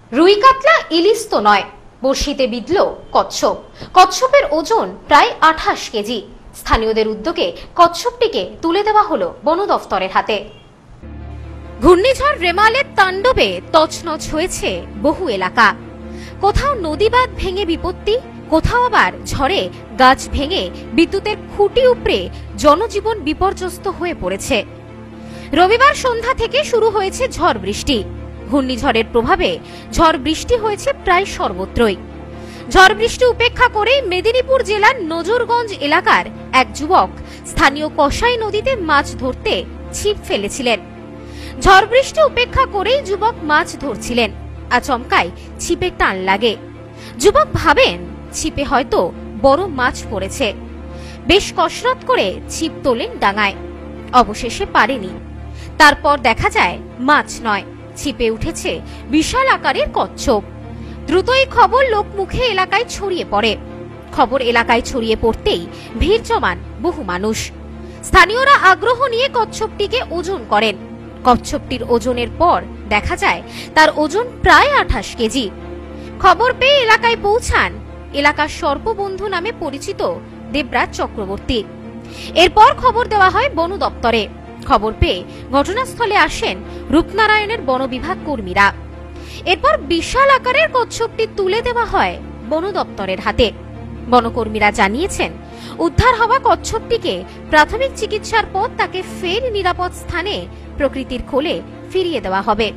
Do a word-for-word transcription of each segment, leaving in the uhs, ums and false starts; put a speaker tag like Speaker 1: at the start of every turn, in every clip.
Speaker 1: রুই কাতলা ইলিশ তো নয়, বড়শিতে বিঁধল কচ্ছপ। কচ্ছপের ওজন প্রায় আঠাশ কেজি। স্থানীয়দের উদ্যোগে কচ্ছপটিকে তুলে দেওয়া হলো বন দফতরের হাতে। ঘূর্ণিঝড় রেমালের তাণ্ডবে তছনছ হয়েছে বহু এলাকা। কোথাও নদী বাঁধ ভেঙে বিপত্তি, কোথাও আবার ঝড়ে গাছ ভেঙে বিদ্যুতের খুঁটি উপড়ে জনজীবন বিপর্যস্ত হয়ে পড়েছে। রবিবার সন্ধ্যা থেকে শুরু হয়েছে ঝড় বৃষ্টি। ঘূর্ণিঝড়ের প্রভাবে ঝড় বৃষ্টি হয়েছে প্রায় সর্বত্রই। ঝড় বৃষ্টি উপেক্ষা করে মেদিনীপুর জেলার নজরগঞ্জ এলাকার এক যুবক স্থানীয় কসাই নদীতে মাছ ধরতে ছিপ ফেলেছিলেন। ঝড় বৃষ্টি উপেক্ষা করেই যুবক মাছ ধরছিলেন। আচমকায় ছিপে টান লাগে। যুবক ভাবেন ছিপে হয়তো বড় মাছ পড়েছে। বেশ কসরত করে ছিপ তোলেন ডাঙায়। অবশেষে পারেনি। তারপর দেখা যায় মাছ নয়, ছিপে উঠেছে বিশাল আকারের কচ্ছপ। দ্রুতই খবর লোকমুখে এলাকায় ছড়িয়ে পড়ে। খবর এলাকায় ছড়িয়ে পড়তেই ভিড় জমান বহু মানুষ। স্থানীয়রা আগ্রহ নিয়ে কচ্ছপটিকে ওজন করেন। কচ্ছপটির ওজনের পর দেখা যায় তার ওজন প্রায় আঠাশ কেজি। খবর পেয়ে এলাকায় পৌঁছান এলাকার সর্পবন্ধু নামে পরিচিত দেবরাজ চক্রবর্তী। এরপর খবর দেওয়া হয় বন দপ্তরে। খবর পেয়ে ঘটনাস্থলে আসেন রূপনারায়ণের বন বিভাগ কর্মীরা। এরপর বিশাল আকারের কচ্ছপটি তুলে দেওয়া হয় বন দপ্তরের হাতে। বনকর্মীরা জানিয়েছেন, উদ্ধার হওয়া কচ্ছপটিকে প্রাথমিক চিকিৎসার পর তাকে ফের নিরাপদ স্থানে প্রকৃতির কোলে ফিরিয়ে দেওয়া হবে।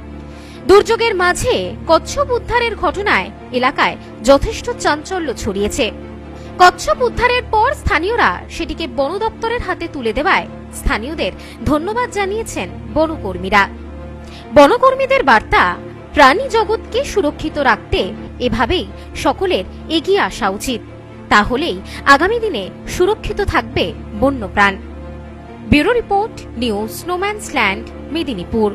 Speaker 1: দুর্যোগের মাঝে কচ্ছপ উদ্ধারের ঘটনায় এলাকায় যথেষ্ট চাঞ্চল্য ছড়িয়েছে। কচ্ছপ উদ্ধারের পর স্থানীয়রা সেটিকে বন দপ্তরের হাতে তুলে দেওয়ায় স্থানীয়দের ধন্যবাদ জানিয়েছেন বনকর্মীরা। বনকর্মীদের বার্তা, প্রাণী জগৎকে সুরক্ষিত রাখতে এভাবেই সকলের এগিয়ে আসা উচিত। তাহলেই আগামী দিনে সুরক্ষিত থাকবে বন্যপ্রাণ। Bureau report, news Snowmansland, Medinipur.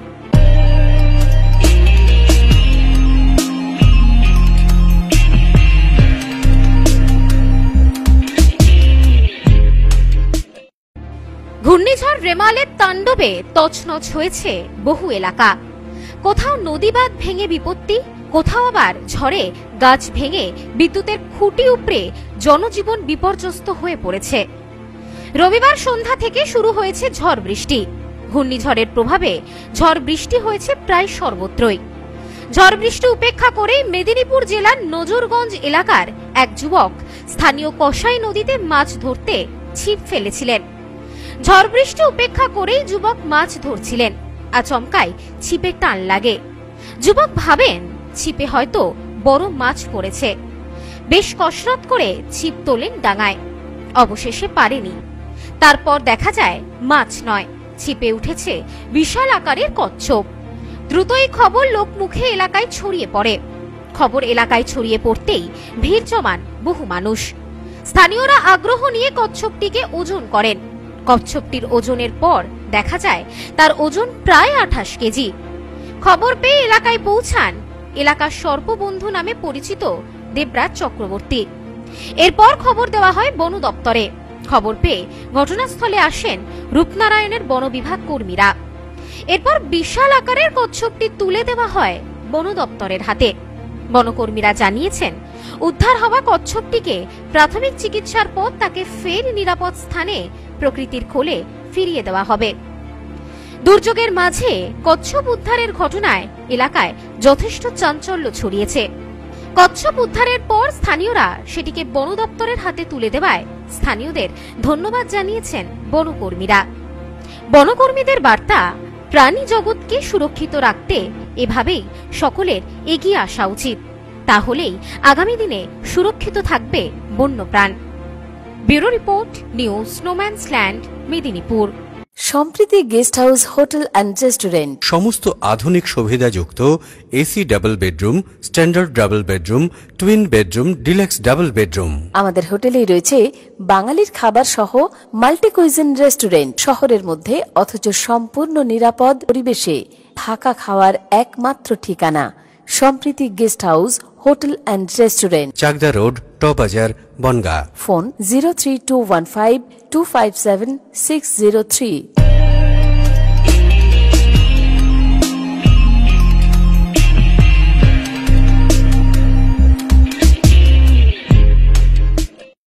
Speaker 1: ঘূর্ণিঝড় রেমালের তাণ্ডবে তছনছ হয়েছে বহু এলাকা। কোথাও নদী বাঁধ ভেঙে বিপত্তি, কোথাও আবার ঝড়ে গাছ ভেঙে বিদ্যুতের খুঁটি উপড়ে জনজীবন বিপর্যস্ত হয়ে পড়েছে। রবিবার সন্ধ্যা থেকে শুরু হয়েছে ঝড় বৃষ্টি। ঘূর্ণিঝড়ের প্রভাবে ঝড় বৃষ্টি হয়েছে প্রায় সর্বত্রই। ঝড় বৃষ্টি উপেক্ষা করে মেদিনীপুর জেলার নজরগঞ্জ এলাকার এক যুবক স্থানীয় কসাই নদীতে মাছ ধরতে ছিপ ফেলেছিলেন। ঝড় বৃষ্টি উপেক্ষা করেই যুবক মাছ ধরছিলেন। আচমকায় ছিপে টান লাগে। যুবক ভাবেন ছিপে হয়তো বড় মাছ পড়েছে। বেশ কসরত করে ছিপ তোলেন ডাঙায়। অবশেষে পারেনি। তারপর দেখা যায় মাছ নয়, ছিপে উঠেছে বিশাল আকারের কচ্ছপ। দ্রুতই খবর লোকমুখে এলাকায় ছড়িয়ে পড়ে। খবর এলাকায় ছড়িয়ে পড়তেই ভিড় জমান বহু মানুষ। স্থানীয়রা আগ্রহ নিয়ে কচ্ছপটিকে ওজন করেন। কচ্ছপটির ওজনের পর দেখা যায় তার ওজন প্রায় আঠাশ কেজি। খবর পেয়ে এলাকায় পৌঁছান এলাকার সর্পবন্ধু নামে পরিচিত দেবরাজ চক্রবর্তী। এরপর খবর দেওয়া হয় বন দপ্তরে। খবর পেয়ে ঘটনাস্থলে আসেন রূপনারায়ণের বন বিভাগ কর্মীরা। এরপর বিশাল আকারের কচ্ছপটি তুলে দেওয়া হয় বন দপ্তরের হাতে। বনকর্মীরা জানিয়েছেন, উদ্ধার হওয়া কচ্ছপটিকে প্রাথমিক চিকিৎসার পর তাকে ফের নিরাপদ স্থানে প্রকৃতির কোলে ফিরিয়ে দেওয়া হবে। দুর্যোগের মাঝে কচ্ছপ উদ্ধারের ঘটনায় এলাকায় যথেষ্ট চাঞ্চল্য ছড়িয়েছে। কচ্ছপ উদ্ধারের পর স্থানীয়রা সেটিকে বন দপ্তরের হাতে তুলে দেওয়ায় স্থানীয়দের ধন্যবাদ জানিয়েছেন বনকর্মীরা। বনকর্মীদের বার্তা, প্রাণী জগৎকে সুরক্ষিত রাখতে এভাবেই সকলের এগিয়ে আসা উচিত। তাহলেই আগামী দিনে সুরক্ষিত থাকবে বন্যপ্রাণ। Bureau report, news Snowmansland, Medinipur.
Speaker 2: Sampriti guest house, hotel and restaurant.
Speaker 3: সমস্ত আধুনিক সুবিধাযুক্ত AC double bedroom, standard double bedroom, twin bedroom, deluxe double bedroom.
Speaker 2: আমাদের হোটেলেই রয়েছে বাঙালির খাবার সহ মাল্টি কুইজিন রেস্টুরেন্ট। শহরের মধ্যে অথচ সম্পূর্ণ নিরাপদ পরিবেশে থাকা খাওয়ার একমাত্র ঠিকানা Sampriti guest house, hotel and restaurant,
Speaker 3: Chakdah road, টবাজার, Bangaon.
Speaker 2: Phone zero three two one five two five seven six zero three.